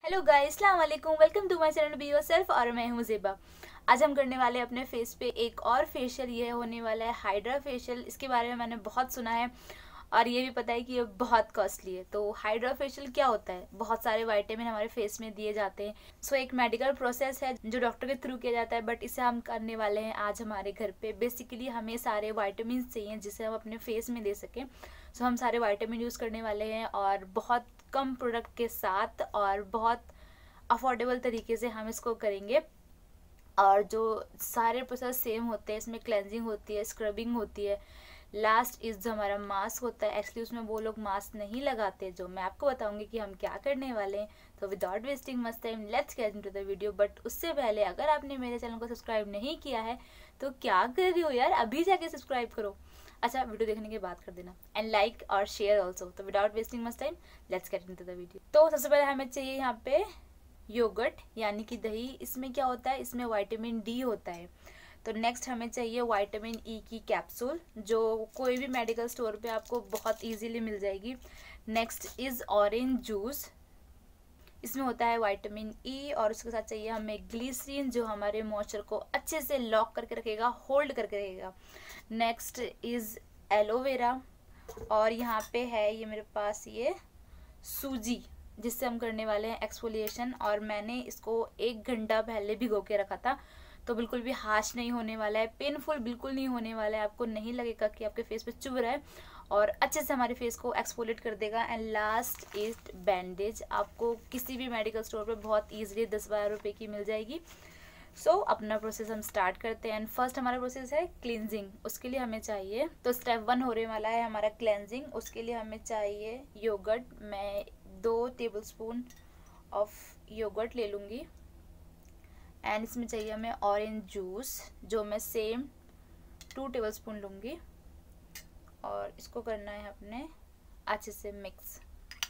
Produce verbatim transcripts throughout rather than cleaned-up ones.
Hello guys, अस्सलाम वालेकुम, welcome to my channel be yourself. और मैं हूँ ज़ेबा। आज हम करने वाले हैं अपने फेस पे एक और फेशियल। ये होने वाला है हाइड्रा फेशियल। इसके बारे में मैंने बहुत सुना है और ये भी पता है कि ये बहुत कॉस्टली है। तो हाइड्रा फेशियल क्या होता है? बहुत सारे विटामिन हमारे फेस में दिए जाते हैं। सो एक मेडिकल प्रोसेस है जो डॉक्टर के थ्रू किया जाता है, बट इसे हम करने वाले हैं आज हमारे घर पे। बेसिकली हमें सारे विटामिन चाहिए जिसे हम अपने फेस में दे सकें। सो हम सारे विटामिन यूज़ करने वाले हैं और बहुत कम प्रोडक्ट के साथ और बहुत अफोर्डेबल तरीके से हम इसको करेंगे। और जो सारे प्रोसेस सेम होते हैं, इसमें क्लेंजिंग होती है, स्क्रबिंग होती है, लास्ट इज जो हमारा मास्क होता है। एक्चुअली उसमें वो लोग मास्क नहीं लगाते, जो मैं आपको बताऊंगी कि हम क्या करने वाले हैं। तो without wasting much time let's get into the video. But उससे पहले अगर आपने मेरे चैनल को सब्सक्राइब नहीं किया है तो क्या कर रही हो यार, अभी जाके सब्सक्राइब करो। अच्छा, वीडियो देखने के बाद कर देना एंड लाइक और शेयर ऑल्सो। तो without wasting much time let's get into the video. तो सबसे पहले हमें चाहिए यहाँ पे योगर्ट यानी कि दही। इसमें क्या होता है? इसमें विटामिन डी होता है। तो नेक्स्ट हमें चाहिए विटामिन ई की कैप्सूल, जो कोई भी मेडिकल स्टोर पे आपको बहुत इजीली मिल जाएगी। नेक्स्ट इज ऑरेंज जूस, इसमें होता है विटामिन ई। और उसके साथ चाहिए हमें ग्लिसरीन, जो हमारे मॉइस्चर को अच्छे से लॉक करके रखेगा, होल्ड करके रखेगा। Next is aloe vera. और यहाँ पे है ये मेरे पास ये सूजी, जिससे हम करने वाले हैं एक्सफोलिएशन। और मैंने इसको एक घंटा पहले भिगो के रखा था, तो बिल्कुल भी हार्श नहीं होने वाला है, पेनफुल बिल्कुल नहीं होने वाला है। आपको नहीं लगेगा कि आपके फेस पे चुभ रहा है और अच्छे से हमारे फेस को एक्सफोलिएट कर देगा। And last is bandage. आपको किसी भी मेडिकल स्टोर पे बहुत ईजिली दस बारह रुपये की मिल जाएगी। सो so, अपना प्रोसेस हम स्टार्ट करते हैं। एंड फर्स्ट हमारा प्रोसेस है क्लींजिंग। उसके लिए हमें चाहिए, तो स्टेप वन होने वाला है हमारा क्लेंजिंग। उसके लिए हमें चाहिए योगर्ट। मैं दो टेबलस्पून ऑफ योगर्ट ले लूँगी। एंड इसमें चाहिए हमें ऑरेंज जूस, जो मैं सेम टू टेबलस्पून लूँगी। और इसको करना है अपने अच्छे से मिक्स।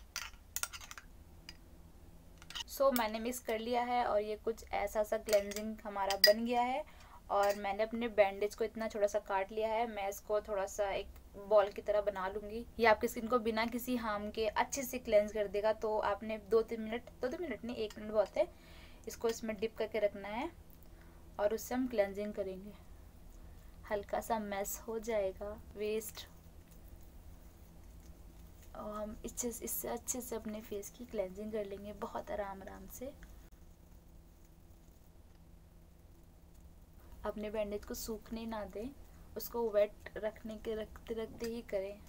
सो so, मैंने मिक्स कर लिया है और ये कुछ ऐसा सा क्लेंजिंग हमारा बन गया है। और मैंने अपने बैंडेज को इतना छोटा सा काट लिया है। मैं इसको थोड़ा सा एक बॉल की तरह बना लूँगी। ये आपकी स्किन को बिना किसी हार्म के अच्छे से क्लेंज कर देगा। तो आपने दो तीन मिनट दो तीन मिनट नहीं एक मिनट बहुत है, इसको इसमें डिप करके रखना है और उससे हम क्लेंजिंग करेंगे। हल्का सा मैस हो जाएगा वेस्ट, और हम इससे इससे अच्छे से अपने फेस की क्लेंजिंग कर लेंगे बहुत आराम आराम से। अपने बैंडेज को सूखने ना दें, उसको वेट रखने के रखते रखते ही करें।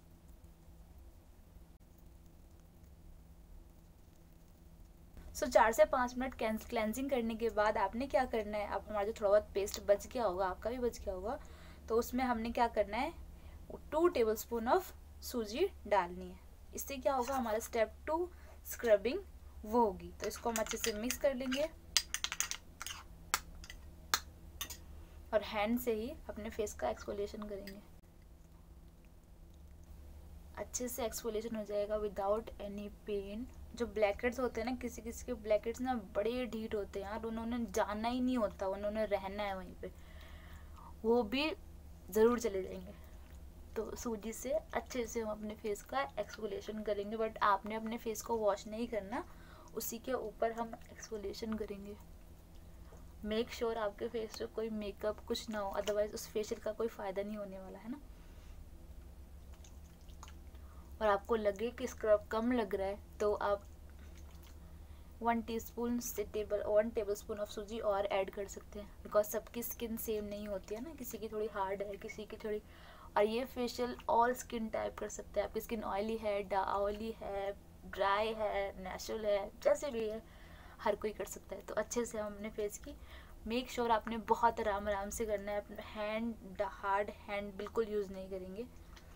सो so, चार से पाँच मिनट क्लेंजिंग करने के बाद आपने क्या करना है, अब हमारा जो थोड़ा बहुत पेस्ट बच गया होगा, आपका भी बच गया होगा, तो उसमें हमने क्या करना है, टू टेबलस्पून ऑफ सूजी डालनी है। इससे क्या होगा, हमारा स्टेप टू स्क्रबिंग वो होगी। तो इसको हम अच्छे से मिक्स कर लेंगे और हैंड से ही अपने फेस का एक्सफोलिएशन करेंगे। अच्छे से एक्सफोलिएशन हो जाएगा विदाउट एनी पेन। जो ब्लैकेट्स होते हैं ना, किसी किसी के ब्लैकेट्स ना बड़े ढीठ होते हैं यार, उन्होंने जाना ही नहीं होता, उन्होंने रहना है वहीं पे, वो भी ज़रूर चले जाएंगे। तो सूजी से अच्छे से हम अपने फेस का एक्सफोलिएशन करेंगे। बट आपने अपने फेस को वॉश नहीं करना, उसी के ऊपर हम एक्सफोलिएशन करेंगे। मेक श्योर sure आपके फेस पे कोई मेकअप कुछ ना हो, अदरवाइज उस फेशियल का कोई फ़ायदा नहीं होने वाला है ना। और आपको लगे कि स्क्रब कम लग रहा है तो आप वन टीस्पून से टेबल वन टेबलस्पून ऑफ सूजी और ऐड कर सकते हैं। बिकॉज सबकी स्किन सेम नहीं होती है ना, किसी की थोड़ी हार्ड है, किसी की थोड़ी। और ये फेशियल ऑल स्किन टाइप कर सकते हैं। आपकी स्किन ऑयली है, ऑयली है, ड्राई है, नेचुरल है, जैसे भी है, हर कोई कर सकता है। तो अच्छे से हम अपने फेस की मेक श्योर sure आपने बहुत आराम आराम से करना है। अपना हैंड हार्ड हैंड बिल्कुल यूज़ नहीं करेंगे।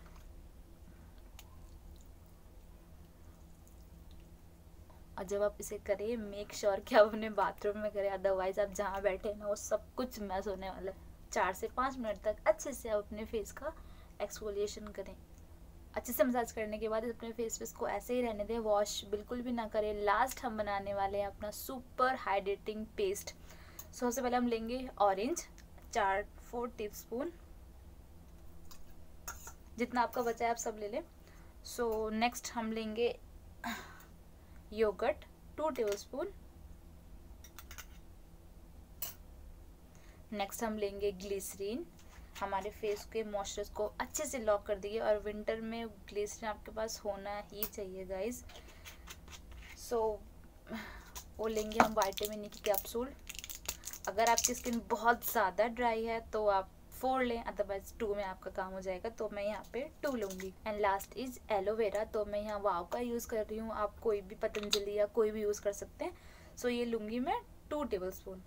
और जब आप इसे करें, मेक श्योर sure कि आप अपने बाथरूम में करें, अदरवाइज आप जहाँ बैठे ना वो सब कुछ मैस होने वाला है। चार से पाँच मिनट तक अच्छे से आप अपने फेस का एक्सफोलिएशन करें। अच्छे से मसाज करने के बाद अपने फेस पे इसको ऐसे ही रहने दें, वॉश बिल्कुल भी ना करें। लास्ट हम बनाने वाले हैं अपना सुपर हाइड्रेटिंग पेस्ट। सो सबसे पहले हम लेंगे ऑरेंज, चार फोर टीस्पून, जितना आपका बचा है आप सब ले लें। सो नेक्स्ट हम लेंगे yogurt, two tablespoon. Next हम लेंगे ग्लिसरीन, हमारे फेस के मॉइस्चर को अच्छे से लॉक कर देगी, और विंटर में ग्लिसरीन आपके पास होना ही चाहिए गाइस। सो वो लेंगे हम विटामिन ई की कैप्सूल। अगर आपकी स्किन बहुत ज़्यादा ड्राई है तो आप फोर लें, अदरवाइज टू में आपका काम हो जाएगा, तो मैं यहाँ पे टू लूँगी। एंड लास्ट इज एलोवेरा, तो मैं यहाँ वाव का यूज़ कर रही हूँ, आप कोई भी पतंजलि या कोई भी यूज़ कर सकते हैं। सो ये लूँगी मैं टू टेबल स्पून।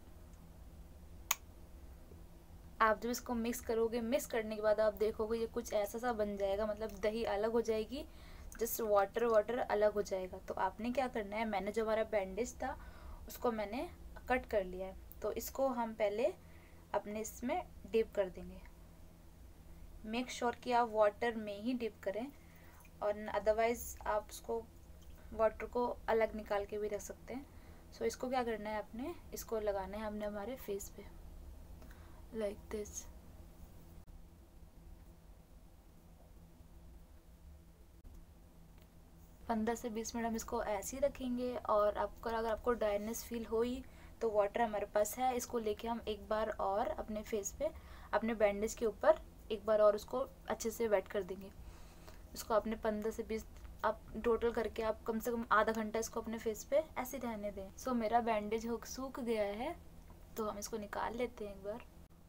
आप जब इसको मिक्स करोगे, मिक्स करने के बाद आप देखोगे ये कुछ ऐसा सा बन जाएगा, मतलब दही अलग हो जाएगी, जस्ट वाटर वाटर अलग हो जाएगा। तो आपने क्या करना है, मैंने जो हमारा बैंडेज था उसको मैंने कट कर लिया है, तो इसको हम पहले अपने इसमें डिप कर देंगे। मेक श्योर कि आप वाटर में ही डिप करें, और अदरवाइज आप उसको वाटर को अलग निकाल के भी रख सकते हैं। सो इसको क्या करना है, आपने इसको लगाना है हमने हमारे फेस पे लाइक दिस। पंद्रह से बीस मिनट हम इसको ऐसे ही रखेंगे, और आपको अगर आपको ड्राइनेस फील हुई तो वाटर हमारे पास है, इसको लेके हम एक बार और अपने फेस पे, अपने बैंडेज के ऊपर एक बार और उसको अच्छे से वेट कर देंगे। इसको आपने पंद्रह से बीस, आप टोटल करके आप कम से कम आधा घंटा इसको अपने फेस पे ऐसे रहने दें। सो so, मेरा बैंडेज हो सूख गया है, तो हम इसको निकाल लेते हैं एक बार।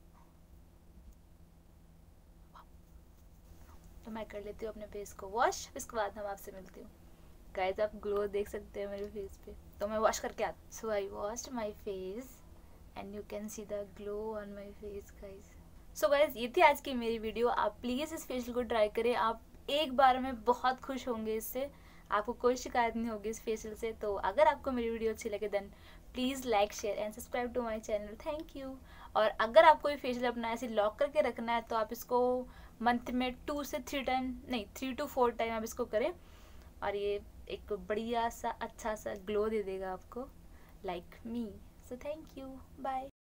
तो मैं कर लेती हूँ अपने फेस को वॉश, इसके बाद हम आपसे मिलती हूँ। गाइस आप ग्लो देख सकते हैं मेरे फेस पे, तो मैं वॉश करके आती। So I washed my face and you can see the glow on my face guys. So guys ये थी आज की मेरी वीडियो। आप प्लीज़ इस फेशियल को ट्राई करें, आप एक बार में बहुत खुश होंगे इससे, आपको कोई शिकायत नहीं होगी इस फेशियल से। तो अगर आपको मेरी वीडियो अच्छी लगे then please like share and subscribe to my channel. Thank you. और अगर आपको ये फेशियल अपना ऐसे लॉक करके रखना है तो आप इसको मंथ में टू से थ्री टाइम नहीं थ्री टू फोर टाइम आप इसको करें, और ये एक बढ़िया सा अच्छा सा ग्लो दे देगा आपको, like me. So thank you, bye.